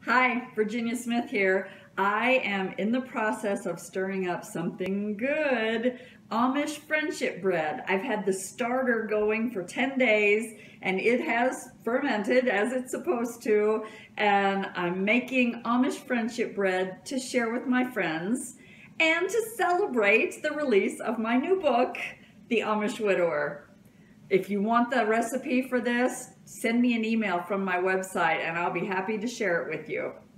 Hi, Virginia Smith here. I am in the process of stirring up something good, Amish Friendship Bread. I've had the starter going for 10 days and it has fermented as it's supposed to, and I'm making Amish Friendship Bread to share with my friends and to celebrate the release of my new book, The Amish Widower. If you want the recipe for this, send me an email from my website and I'll be happy to share it with you.